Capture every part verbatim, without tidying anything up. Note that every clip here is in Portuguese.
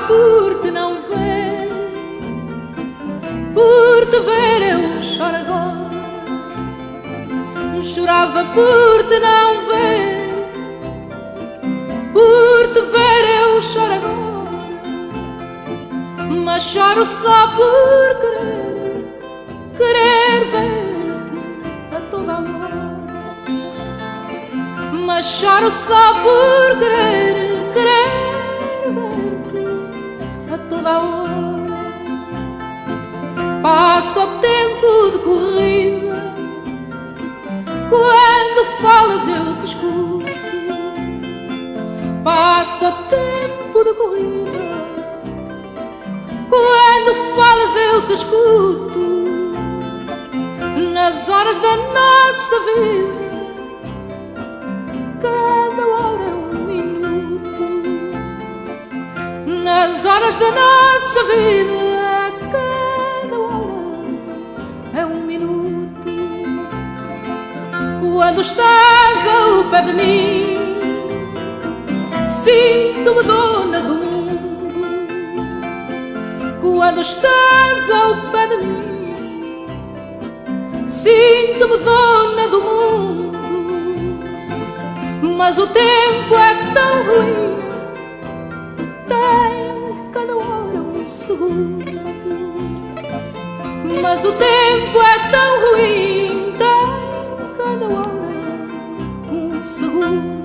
por te não ver. Por te ver eu choro agora. Chorava por te não ver. Por te ver eu choro agora. Mas choro só por querer, querer ver-te a toda a hora. Mas choro só por querer, querer ver-te a toda a hora. Passa o tempo de corrida, quando falas eu te escuto. Passa o tempo de corrida, quando falas eu te escuto. Nas horas da nossa vida, cada hora é um minuto. Nas horas da nossa vida, cada hora é um minuto. Quando estás ao pé de mim, sinto-me dona do mundo. Quando estás ao pé de mim, sinto-me dona do mundo. Mas o tempo é tão ruim, tem cada hora um segundo. Mas o tempo é tão ruim, tem cada hora um segundo.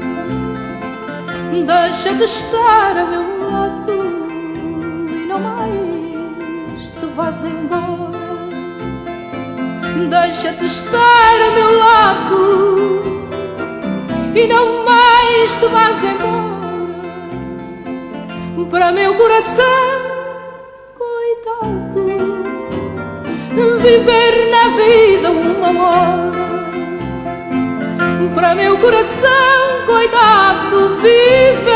Deixa-te estar a meu lado e não mais te vás embora. Deixa-te estar a meu lado e não mais te vás embora. Para meu coração, coitado, viver na vida uma hora. Para meu coração, coitado, viver